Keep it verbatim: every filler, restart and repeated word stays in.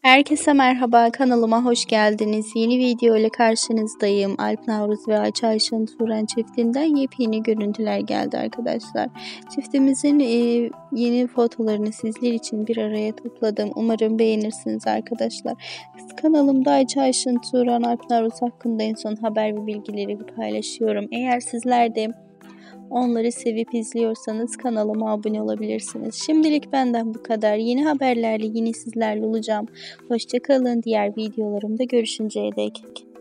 Herkese merhaba, kanalıma hoş geldiniz. Yeni video ile karşınızdayım. Alp Navruz ve Ayça Ayşın Turan çiftinden yepyeni görüntüler geldi arkadaşlar. Çiftimizin e, yeni fotolarını sizler için bir araya topladım. Umarım beğenirsiniz arkadaşlar. Kanalımda Ayça Ayşın Turan, Alp Navruz hakkında en son haber ve bilgileri paylaşıyorum. Eğer sizler de onları sevip izliyorsanız kanalıma abone olabilirsiniz. Şimdilik benden bu kadar. Yeni haberlerle yine sizlerle olacağım. Hoşça kalın. Diğer videolarımda görüşünceye dek.